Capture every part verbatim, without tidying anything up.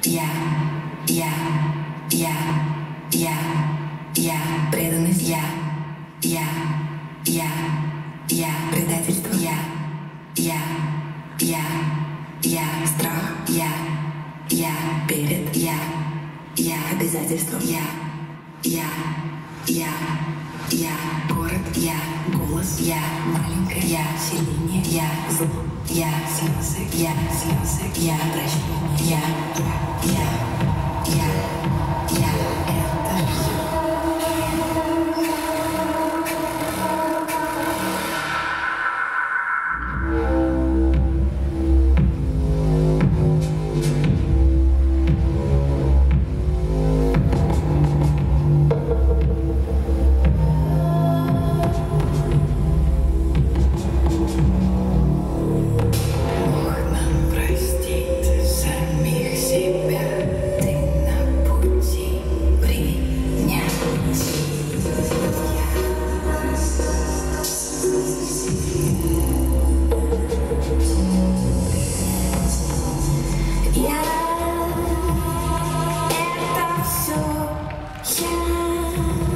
я, я, я, я, я, преданность, я, я, я, я, предательство, я, я, я, я, страх, я, я, перед, я, я, обязательство, я, я, я, я, город, я, голос, я, маленькая, я, сильнее, я, зло, я, слезы, я, слезы, я, прощение, я, я, я, я, я, это все.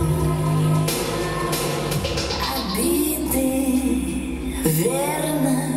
Верно.